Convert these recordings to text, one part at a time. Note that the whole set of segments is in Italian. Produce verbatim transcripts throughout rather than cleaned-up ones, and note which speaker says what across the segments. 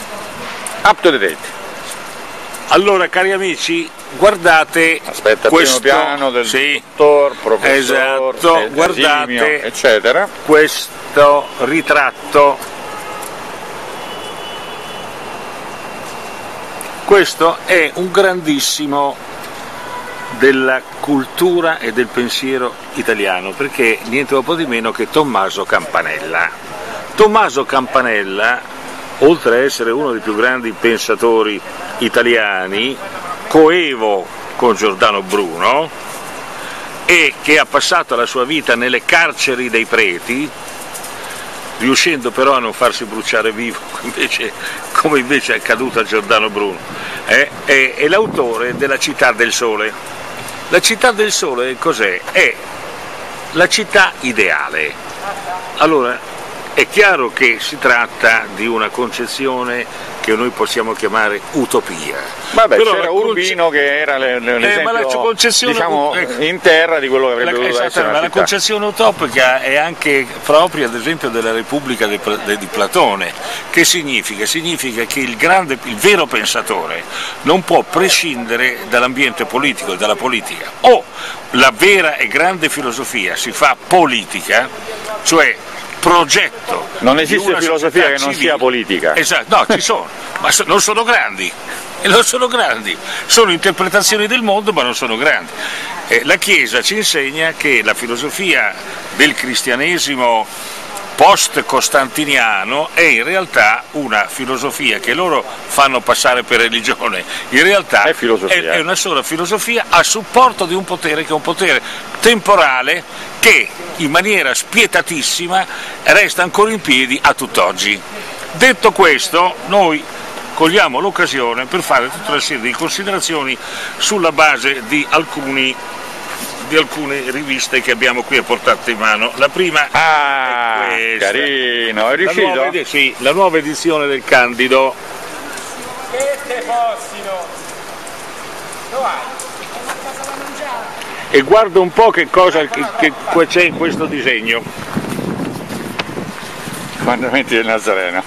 Speaker 1: Up to date.
Speaker 2: Allora, cari amici, guardate
Speaker 1: Aspetta,
Speaker 2: questo
Speaker 1: primo piano del
Speaker 2: sì,
Speaker 1: dottor, professor,
Speaker 2: esatto,
Speaker 1: esimio,
Speaker 2: guardate
Speaker 1: eccetera.
Speaker 2: questo ritratto. Questo è un grandissimo della cultura e del pensiero italiano, perché niente po' di meno che Tommaso Campanella. Tommaso Campanella, oltre a essere uno dei più grandi pensatori italiani, coevo con Giordano Bruno, e che ha passato la sua vita nelle carceri dei preti, riuscendo però a non farsi bruciare vivo, invece, come invece è accaduto a Giordano Bruno, eh, è, è l'autore della Città del Sole. La Città del Sole cos'è? È la città ideale. Allora, è chiaro che si tratta di una concezione che noi possiamo chiamare utopia.
Speaker 1: Vabbè, c'era Urbino che era l'esempio,
Speaker 2: eh,
Speaker 1: diciamo, ecco, in terra di quello che avrebbe dovuto
Speaker 2: esatto,
Speaker 1: essere
Speaker 2: ma
Speaker 1: una
Speaker 2: la
Speaker 1: città.
Speaker 2: concezione utopica è anche propria, ad esempio, della Repubblica di, di Platone. Che significa? Significa che il, grande, il vero pensatore non può prescindere dall'ambiente politico e dalla politica. O la vera e grande filosofia si fa politica, cioè progetto.
Speaker 1: Non esiste filosofia che non sia politica.
Speaker 2: Esatto, no, ci sono, ma so, non sono grandi, e non sono grandi, sono interpretazioni del mondo ma non sono grandi. Eh, la Chiesa ci insegna che la filosofia del cristianesimo post-costantiniano è in realtà una filosofia che loro fanno passare per religione, in realtà
Speaker 1: è, filosofia.
Speaker 2: è, è una sola filosofia a supporto di un potere che è un potere temporale che in maniera spietatissima resta ancora in piedi a tutt'oggi. Detto questo, noi cogliamo l'occasione per fare tutta una serie di considerazioni sulla base di alcuni di alcune riviste che abbiamo qui a portata in mano. La prima
Speaker 1: ah,
Speaker 2: è questa.
Speaker 1: Carino, è riuscito?
Speaker 2: La nuova, sì, la nuova edizione del Candido.
Speaker 3: Che te possino? Dove hai?
Speaker 2: E guarda un po' che cosa che c'è in questo disegno.
Speaker 1: Comandamenti del Nazareno.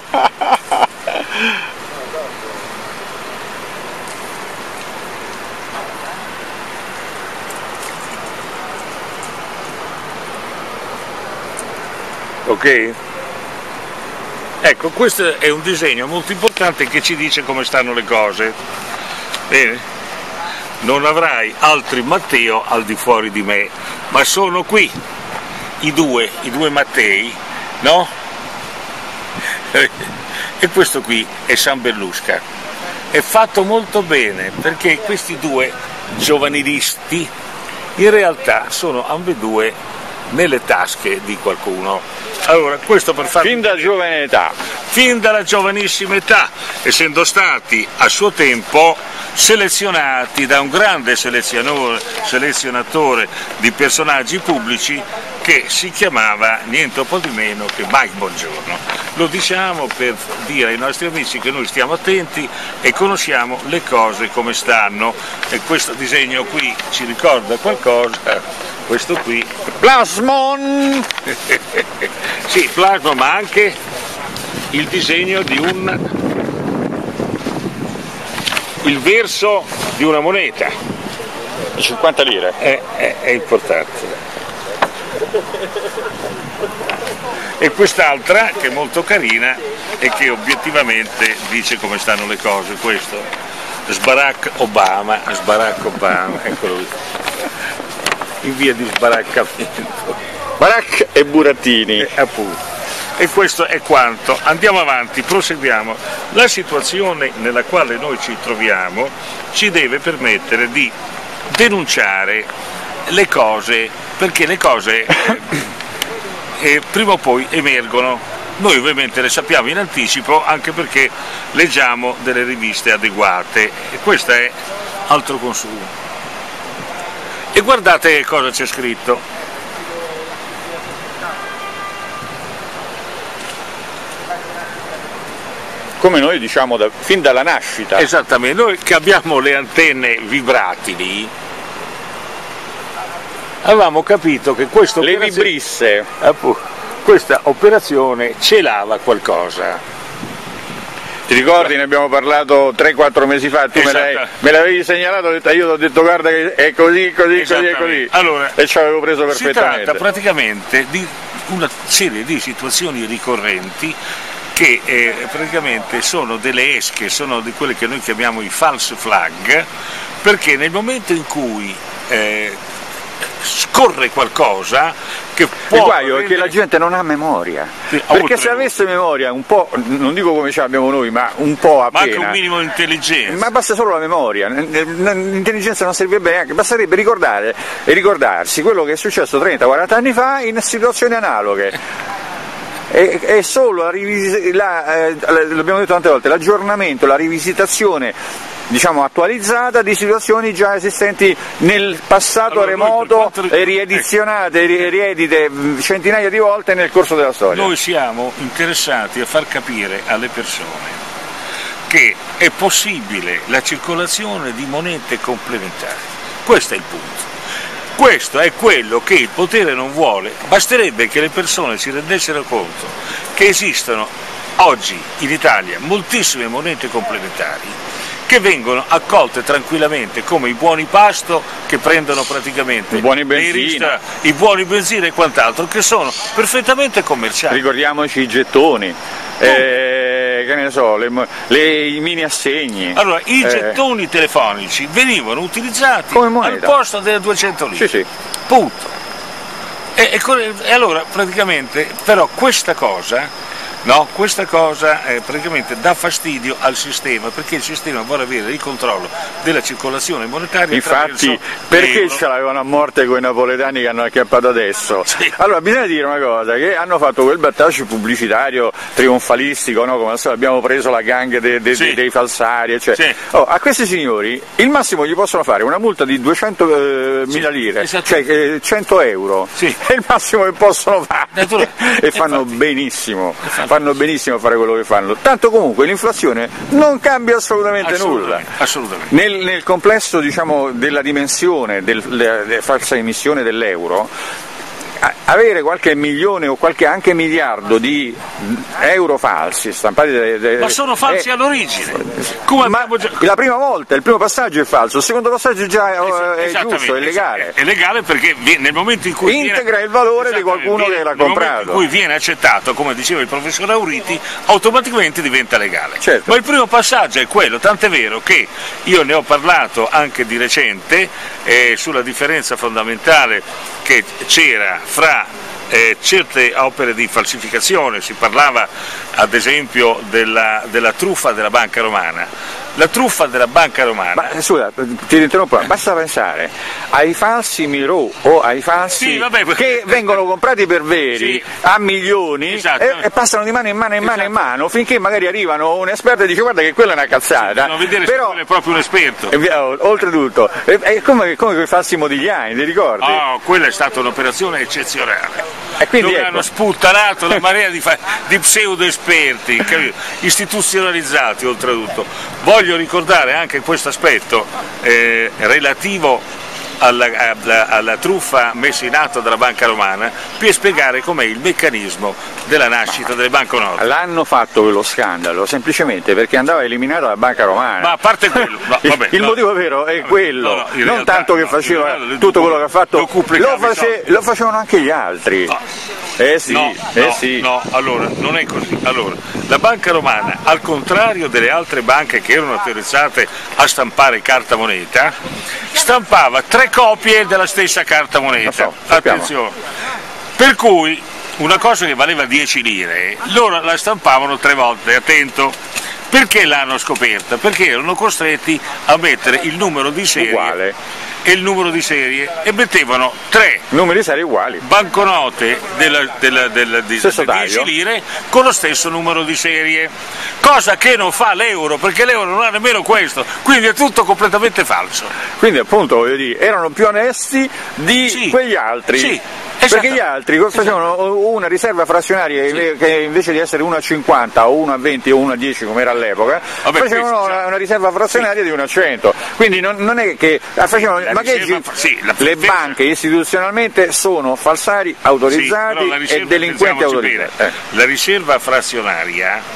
Speaker 2: Ok? Ecco, questo è un disegno molto importante che ci dice come stanno le cose. Bene? Non avrai altri Matteo al di fuori di me, ma sono qui i due, i due Mattei, no? E questo qui è San Berlusca. È fatto molto bene perché questi due giovanilisti in realtà sono ambedue nelle tasche di qualcuno. Allora, questo per fare...
Speaker 1: Fin da giovane età.
Speaker 2: Fin dalla giovanissima età, essendo stati a suo tempo selezionati da un grande selezionatore di personaggi pubblici che si chiamava niente po' di meno che Mike Bongiorno. Lo diciamo per dire ai nostri amici che noi stiamo attenti e conosciamo le cose come stanno, e questo disegno qui ci ricorda qualcosa, questo qui
Speaker 1: Plasmon!
Speaker 2: sì, plasma, ma anche il disegno di un il verso di una moneta
Speaker 1: di cinquanta lire
Speaker 2: è, è, è importante. E quest'altra che è molto carina e che obiettivamente dice come stanno le cose, questo Sbarack Obama, Sbarack Obama, eccolo lì, in via di sbaraccamento.
Speaker 1: Barack e burattini.
Speaker 2: E, appunto. E questo è quanto. Andiamo avanti, proseguiamo. La situazione nella quale noi ci troviamo ci deve permettere di denunciare le cose, perché le cose eh, eh, prima o poi emergono. Noi ovviamente le sappiamo in anticipo anche perché leggiamo delle riviste adeguate, e questo è altro consumo. E guardate cosa c'è scritto.
Speaker 1: Come noi diciamo da, fin dalla nascita.
Speaker 2: Esattamente, noi che abbiamo le antenne vibratili avevamo capito che questo
Speaker 1: le vibrisse,
Speaker 2: questa operazione celava qualcosa.
Speaker 1: Ti ricordi, ne abbiamo parlato tre quattro mesi fa, tu esatto. me l'avevi segnalato, ho detto, io ti ho detto guarda che è così, così, così e così,
Speaker 2: allora,
Speaker 1: e ci avevo preso perfettamente.
Speaker 2: Si tratta praticamente di una serie di situazioni ricorrenti che eh, praticamente sono delle esche, sono di quelle che noi chiamiamo i false flag, perché nel momento in cui eh, scorre qualcosa che può...
Speaker 1: Il guaio è che la gente non ha memoria, sì, perché se avesse memoria un po', non dico come ce l'abbiamo noi, ma un po' appena...
Speaker 2: Ma anche un minimo di intelligenza.
Speaker 1: Ma basta solo la memoria, l'intelligenza non servirebbe neanche, basterebbe ricordare e ricordarsi quello che è successo trenta quaranta anni fa in situazioni analoghe. È solo la, la eh, l'abbiamo detto tante volte, l'aggiornamento, la rivisitazione, diciamo, attualizzata di situazioni già esistenti nel passato allora, remoto e riedizionate, ecco. riedite centinaia di volte nel corso della storia.
Speaker 2: Noi siamo interessati a far capire alle persone che è possibile la circolazione di monete complementari. Questo è il punto. Questo è quello che il potere non vuole, basterebbe che le persone si rendessero conto che esistono oggi in Italia moltissime monete complementari che vengono accolte tranquillamente come i buoni pasto che prendono praticamente
Speaker 1: i buoni benzina,
Speaker 2: i buoni benzina e quant'altro, che sono perfettamente commerciali.
Speaker 1: Ricordiamoci i gettoni. Eh, che ne so, le, le, i mini assegni.
Speaker 2: Allora, i eh. gettoni telefonici venivano utilizzati al posto delle duecento lire.
Speaker 1: Sì, sì.
Speaker 2: Punto. E, e, e allora, praticamente, però questa cosa, no, questa cosa eh, praticamente dà fastidio al sistema, perché il sistema vuole avere il controllo della circolazione monetaria.
Speaker 1: Infatti, perché ce l'avevano a morte con i napoletani che hanno acchiappato adesso? Sì. Allora, bisogna dire una cosa, che hanno fatto quel battaggio pubblicitario trionfalistico, no? Come se abbiamo preso la gang de, de, sì. de, dei falsari, eccetera. Sì. Oh, a questi signori il massimo gli possono fare una multa di duecentomila lire, sì, cioè eh, cento euro, sì. È il massimo che possono fare. E fanno infatti. benissimo. Fanno benissimo a fare quello che fanno, tanto comunque l'inflazione non cambia assolutamente, assolutamente nulla.
Speaker 2: Assolutamente.
Speaker 1: Nel, nel complesso, diciamo, della dimensione del, della, della falsa emissione dell'euro, avere qualche milione o qualche anche miliardo di euro falsi stampati de, de,
Speaker 2: ma sono falsi eh, all'origine.
Speaker 1: Come ma già... la prima volta, il primo passaggio è falso, il secondo passaggio già è, è giusto, è legale.
Speaker 2: È legale perché nel momento in cui
Speaker 1: integra
Speaker 2: viene,
Speaker 1: il valore di qualcuno viene, che l'ha comprato. Nel momento
Speaker 2: in cui viene accettato, come diceva il professor Auriti, automaticamente diventa legale.
Speaker 1: Certo.
Speaker 2: Ma il primo passaggio è quello, tant'è vero che io ne ho parlato anche di recente eh, sulla differenza fondamentale che c'era fra eh, certe opere di falsificazione. Si parlava ad esempio della, della truffa della Banca Romana. La truffa della Banca Romana...
Speaker 1: Ma scusa, ti interrompo, basta pensare ai falsi Miro o ai falsi
Speaker 2: sì, vabbè,
Speaker 1: che vengono comprati per veri sì. a milioni, esatto. e, e passano di mano in mano in mano esatto. in mano finché magari arrivano un esperto e dice guarda che quella è una cazzata.
Speaker 2: Sì, vedere
Speaker 1: però
Speaker 2: se è proprio un esperto.
Speaker 1: Eh, oltretutto, è, è come, come quei falsi Modigliani, ti ricordi?
Speaker 2: Oh, quella è stata un'operazione eccezionale.
Speaker 1: E quindi
Speaker 2: dove
Speaker 1: ecco.
Speaker 2: hanno sputtanato la marea di, di pseudo esperti, istituzionalizzati oltretutto. Voglio ricordare anche questo aspetto eh, relativo alla, alla, alla truffa messa in atto dalla Banca Romana per spiegare com'è il meccanismo della nascita delle banconote.
Speaker 1: L'hanno fatto quello scandalo semplicemente perché andava eliminata la Banca Romana.
Speaker 2: Ma a parte quello, no, vabbè,
Speaker 1: il
Speaker 2: no,
Speaker 1: motivo vero è quello, no, no, non realtà, tanto che faceva
Speaker 2: no,
Speaker 1: tutto quello che ha fatto,
Speaker 2: lo,
Speaker 1: lo, face, lo facevano anche gli altri.
Speaker 2: No.
Speaker 1: Eh sì,
Speaker 2: no,
Speaker 1: eh
Speaker 2: no,
Speaker 1: sì.
Speaker 2: no, allora, non è così. Allora, la Banca Romana, al contrario delle altre banche che erano autorizzate a stampare carta moneta, stampava tre copie della stessa carta moneta.
Speaker 1: So,
Speaker 2: attenzione. Per cui una cosa che valeva dieci lire, loro la stampavano tre volte, attento. Perché l'hanno scoperta? Perché erano costretti a mettere il numero di serie
Speaker 1: uguale
Speaker 2: e il numero di serie e mettevano tre
Speaker 1: numeri di serie uguali,
Speaker 2: banconote della, della, della, di, di dieci lire con lo stesso numero di serie, cosa che non fa l'euro, perché l'euro non ha nemmeno questo, quindi è tutto completamente falso.
Speaker 1: Quindi appunto voglio dire, erano più onesti di sì, quegli altri.
Speaker 2: Sì.
Speaker 1: Perché gli altri facevano una riserva frazionaria sì. che invece di essere uno a cinquanta o uno a venti o uno a dieci come era all'epoca, vabbè, facevano questo, una, una riserva frazionaria sì. di uno a cento, quindi non, non è che facevano, magari riserva, sì, le banche istituzionalmente sono falsari autorizzati sì, riserva, e delinquenti autorizzati.
Speaker 2: Eh. La riserva frazionaria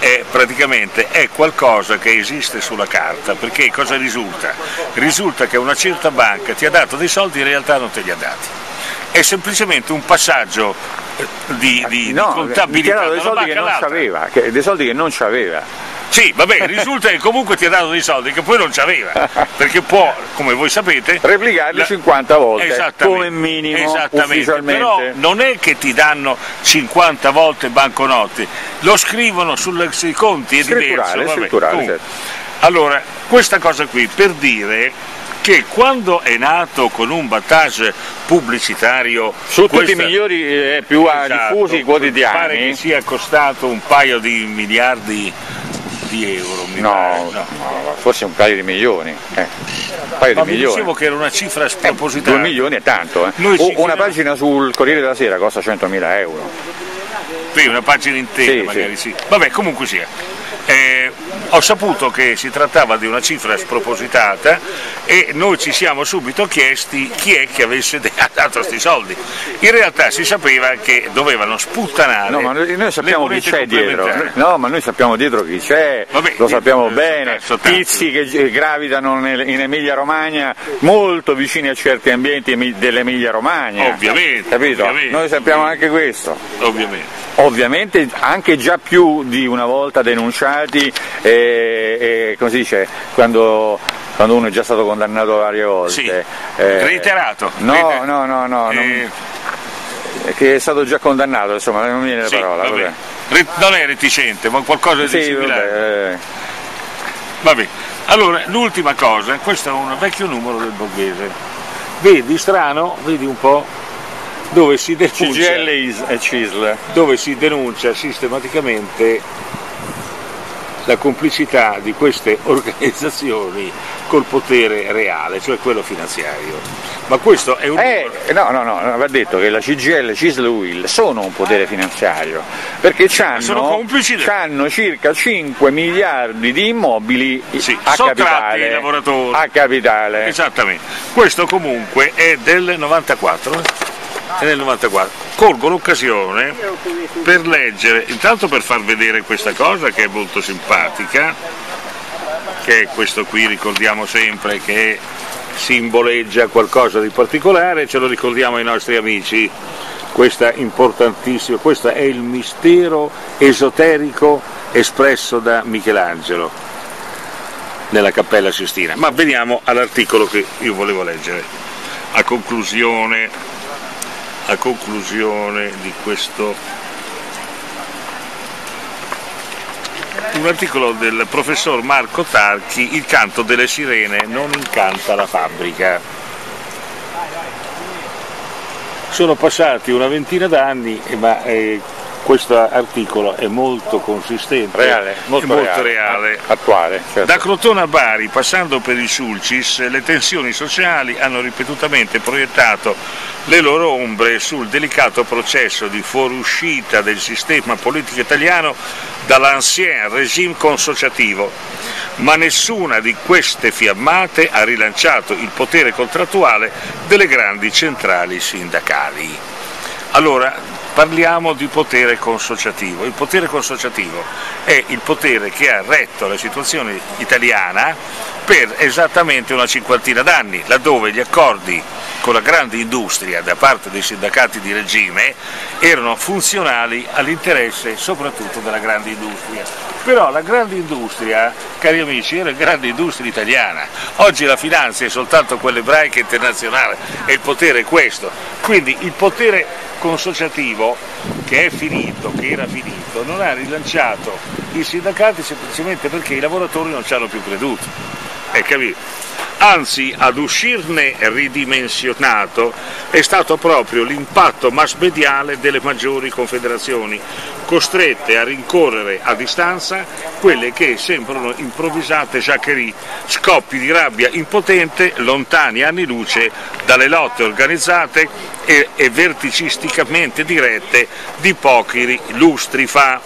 Speaker 2: è praticamente è qualcosa che esiste sulla carta, perché cosa risulta? Risulta che una certa banca ti ha dato dei soldi e in realtà non te li ha dati. È semplicemente un passaggio di, di,
Speaker 1: no,
Speaker 2: di contabilità.
Speaker 1: Ti ha dato dei soldi che non c'aveva, che, dei soldi che non c'aveva.
Speaker 2: Sì, vabbè, risulta che comunque ti ha dato dei soldi che poi non c'aveva, perché può, come voi sapete,
Speaker 1: replicarli
Speaker 2: la...
Speaker 1: cinquanta volte, come minimo, ufficialmente.
Speaker 2: Però non è che ti danno cinquanta volte banconote, lo scrivono sui conti, è diverso. Vabbè,
Speaker 1: scritturale, certo.
Speaker 2: Allora, questa cosa qui per dire che quando è nato con un battage pubblicitario
Speaker 1: su
Speaker 2: questa...
Speaker 1: tutti i migliori eh, più esatto, diffusi quotidiani,
Speaker 2: pare che sia costato un paio di miliardi di euro, mi
Speaker 1: no,
Speaker 2: pare. No.
Speaker 1: no, forse un paio di milioni, eh. un paio
Speaker 2: Ma
Speaker 1: di
Speaker 2: vi
Speaker 1: milioni.
Speaker 2: dicevo che era una cifra spropositata.
Speaker 1: Eh, due milioni è tanto, eh. o, una pagina sul Corriere della Sera costa centomila euro.
Speaker 2: Sì, una pagina intera
Speaker 1: sì,
Speaker 2: magari
Speaker 1: sì.
Speaker 2: sì. Vabbè, comunque sia. Eh, ho saputo che si trattava di una cifra spropositata e noi ci siamo subito chiesti chi è che avesse dato questi soldi. In realtà si sapeva che dovevano sputtanare.
Speaker 1: No, ma noi, noi sappiamo chi c'è dietro. No, ma noi sappiamo dietro chi c'è, Vabbè, lo sappiamo eh, bene. Tizi che gravitano in Emilia Romagna, molto vicini a certi ambienti dell'Emilia Romagna.
Speaker 2: Ovviamente.
Speaker 1: Capito?
Speaker 2: Ovviamente,
Speaker 1: noi sappiamo
Speaker 2: ovviamente.
Speaker 1: anche questo.
Speaker 2: Ovviamente.
Speaker 1: Ovviamente anche già più di una volta denunciati e, e come si dice, quando, quando uno è già stato condannato varie volte.
Speaker 2: Sì,
Speaker 1: eh,
Speaker 2: reiterato.
Speaker 1: No,
Speaker 2: Reiter-
Speaker 1: no, no, no,
Speaker 2: eh...
Speaker 1: non, che è stato già condannato, insomma, non mi viene la
Speaker 2: sì,
Speaker 1: parola.
Speaker 2: Vabbè.
Speaker 1: Vabbè.
Speaker 2: Non è reticente, ma qualcosa di
Speaker 1: sì,
Speaker 2: similare.
Speaker 1: Vabbè, eh.
Speaker 2: Vabbè. Allora, l'ultima cosa, questo è un vecchio numero del Borghese. Vedi, strano, vedi un po'? Dove si denuncia,
Speaker 1: C G I L e C I S L,
Speaker 2: dove si denuncia sistematicamente la complicità di queste organizzazioni col potere reale, cioè quello finanziario. Ma questo è un...
Speaker 1: Eh, no, no, no, va detto che la C G I L, C I S L e U I L sono un potere finanziario, perché hanno circa cinque miliardi di immobili
Speaker 2: sì,
Speaker 1: a capitale.
Speaker 2: Ai lavoratori.
Speaker 1: A capitale.
Speaker 2: Esattamente. Questo comunque è del novantaquattro. È nel novantaquattro. Colgo l'occasione per leggere, intanto per far vedere questa cosa che è molto simpatica, che è questo qui, ricordiamo sempre che simboleggia qualcosa di particolare, ce lo ricordiamo ai nostri amici, questa importantissima, questo è il mistero esoterico espresso da Michelangelo nella Cappella Sistina. Ma veniamo all'articolo che io volevo leggere, a conclusione a conclusione di questo, un articolo del professor Marco Tarchi, Il canto delle sirene non incanta la fabbrica. Sono passati una ventina d'anni, ma eh, questo articolo è molto consistente,
Speaker 1: reale, molto,
Speaker 2: molto
Speaker 1: reale,
Speaker 2: reale.
Speaker 1: attuale. Certo.
Speaker 2: Da Crotone a Bari, passando per il Sulcis, le tensioni sociali hanno ripetutamente proiettato le loro ombre sul delicato processo di fuoriuscita del sistema politico italiano dall'ancien regime consociativo, ma nessuna di queste fiammate ha rilanciato il potere contrattuale delle grandi centrali sindacali. Allora, parliamo di potere consociativo. Il potere consociativo è il potere che ha retto la situazione italiana per esattamente una cinquantina d'anni, laddove gli accordi con la grande industria da parte dei sindacati di regime erano funzionali all'interesse soprattutto della grande industria. Però la grande industria, cari amici, era la grande industria italiana. Oggi la finanza è soltanto quella ebraica internazionale e il potere è questo. Quindi il potere consociativo, che è finito, che era finito, non ha rilanciato i sindacati semplicemente perché i lavoratori non ci hanno più creduto. È capito? Anzi, ad uscirne ridimensionato è stato proprio l'impatto mass mediale delle maggiori confederazioni, costrette a rincorrere a distanza quelle che sembrano improvvisate jacquerie, scoppi di rabbia impotente lontani anni luce dalle lotte organizzate e, e verticisticamente dirette di pochi lustri fa.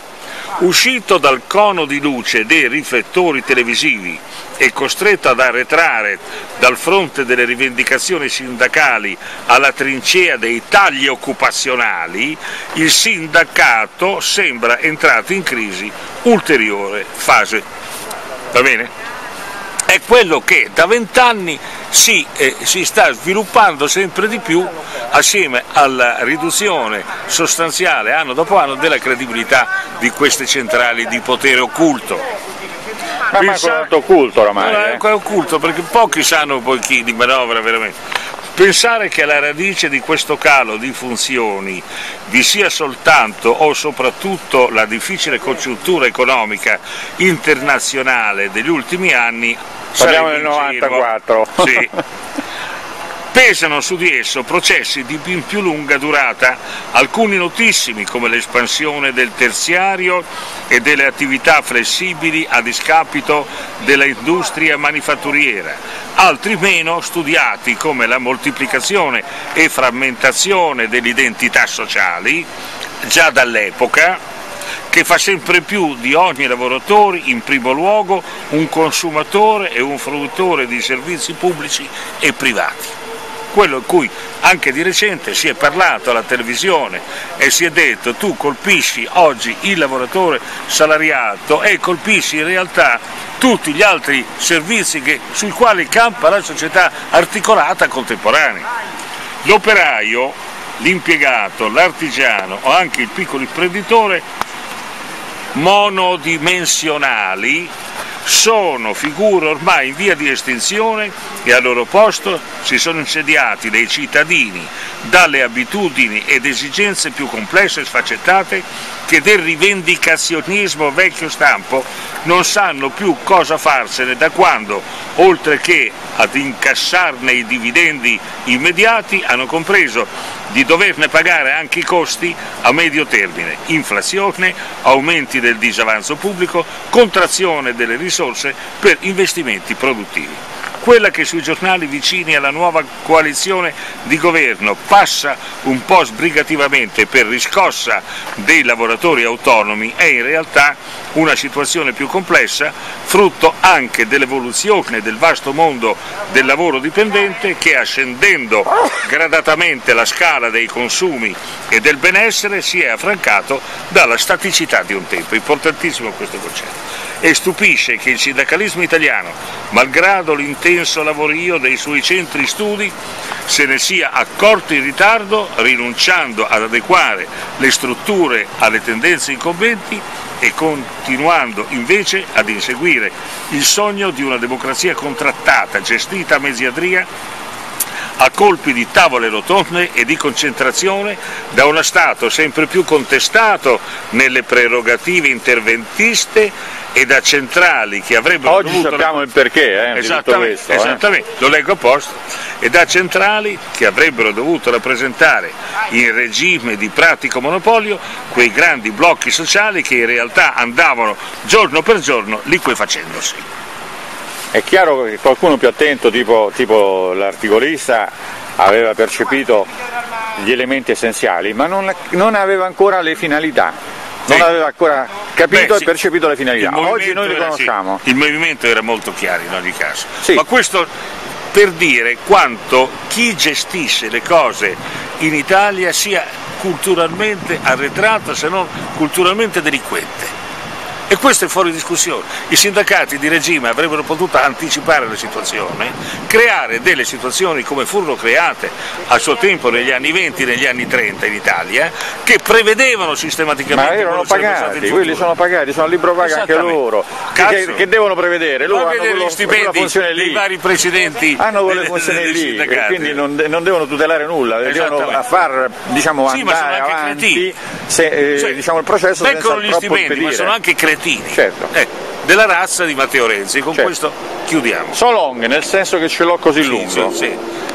Speaker 2: Uscito dal cono di luce dei riflettori televisivi e costretto ad arretrare dal fronte delle rivendicazioni sindacali alla trincea dei tagli occupazionali, il sindacato sembra entrato in crisi, ulteriore fase. Va bene? È quello che da vent'anni si, eh, si sta sviluppando sempre di più assieme alla riduzione sostanziale anno dopo anno della credibilità di queste centrali di potere occulto.
Speaker 1: Ma Pensa... è occulto oramai.
Speaker 2: No,
Speaker 1: eh.
Speaker 2: è occulto perché pochi sanno poi chi di manovra veramente. Pensare che alla radice di questo calo di funzioni vi sia soltanto o soprattutto la difficile congiuntura economica internazionale degli ultimi anni,
Speaker 1: parliamo del novantaquattro.
Speaker 2: Sì. Pesano su di esso processi di ben più lunga durata, alcuni notissimi come l'espansione del terziario e delle attività flessibili a discapito dell'industria manifatturiera, altri meno studiati come la moltiplicazione e frammentazione delle identità sociali, già dall'epoca, che fa sempre più di ogni lavoratore in primo luogo un consumatore e un fruitore di servizi pubblici e privati. Quello in cui anche di recente si è parlato alla televisione e si è detto tu colpisci oggi il lavoratore salariato e colpisci in realtà tutti gli altri servizi che, sui quali campa la società articolata contemporanea. L'operaio, l'impiegato, l'artigiano o anche il piccolo imprenditore monodimensionali sono figure ormai in via di estinzione e al loro posto si sono insediati dei cittadini dalle abitudini ed esigenze più complesse e sfaccettate che del rivendicazionismo vecchio stampo non sanno più cosa farsene da quando, oltre che ad incassarne i dividendi immediati, hanno compreso di doverne pagare anche i costi a medio termine, inflazione, aumenti del disavanzo pubblico, contrazione delle risorse per investimenti produttivi. Quella che sui giornali vicini alla nuova coalizione di governo passa un po' sbrigativamente per riscossa dei lavoratori autonomi è in realtà una situazione più complessa, frutto anche dell'evoluzione del vasto mondo del lavoro dipendente che, ascendendo gradatamente la scala dei consumi e del benessere, si è affrancato dalla staticità di un tempo. Importantissimo questo concetto. E stupisce che il sindacalismo italiano, malgrado l'intenso lavorio dei suoi centri studi, se ne sia accorto in ritardo, rinunciando ad adeguare le strutture alle tendenze incombenti e continuando invece ad inseguire il sogno di una democrazia contrattata, gestita a mezzadria, a colpi di tavole rotonde e di concentrazione da uno Stato sempre più contestato nelle prerogative interventiste e da centrali che avrebbero
Speaker 1: Oggi
Speaker 2: dovuto...
Speaker 1: sappiamo il perché eh,
Speaker 2: esattamente,
Speaker 1: di tutto questo.
Speaker 2: Esattamente,
Speaker 1: eh.
Speaker 2: lo leggo apposta. E da centrali che avrebbero dovuto rappresentare in regime di pratico monopolio quei grandi blocchi sociali che in realtà andavano giorno per giorno liquefacendosi.
Speaker 1: È chiaro che qualcuno più attento, tipo, tipo l'articolista, aveva percepito gli elementi essenziali, ma non, non aveva ancora le finalità, non sì. aveva ancora capito Beh, sì. e percepito le finalità. Oggi noi le conosciamo.
Speaker 2: Sì. Il movimento era molto chiaro in ogni caso,
Speaker 1: sì.
Speaker 2: ma questo per dire quanto chi gestisce le cose in Italia sia culturalmente arretrato, se non culturalmente delinquente. E questo è fuori discussione. I sindacati di regime avrebbero potuto anticipare la situazione, creare delle situazioni come furono create a suo tempo negli anni venti, negli anni trenta in Italia, che prevedevano sistematicamente...
Speaker 1: Ma erano pagati, quelli sono pagati, sono a libro paga anche loro, che, che devono prevedere, loro hanno quello,
Speaker 2: gli stipendi
Speaker 1: funzione lì.
Speaker 2: dei vari presidenti
Speaker 1: hanno quelle funzioni lì, e quindi non, non devono tutelare nulla, devono far diciamo,
Speaker 2: sì,
Speaker 1: andare avanti se, eh,
Speaker 2: cioè,
Speaker 1: diciamo, il processo senza troppo
Speaker 2: gli stipendi,
Speaker 1: impedire.
Speaker 2: Ma sono anche cretini.
Speaker 1: Certo.
Speaker 2: Eh, della razza di Matteo Renzi, con certo. questo chiudiamo.
Speaker 1: So long, nel senso che ce l'ho così
Speaker 2: sì,
Speaker 1: lungo.
Speaker 2: Sì, sì.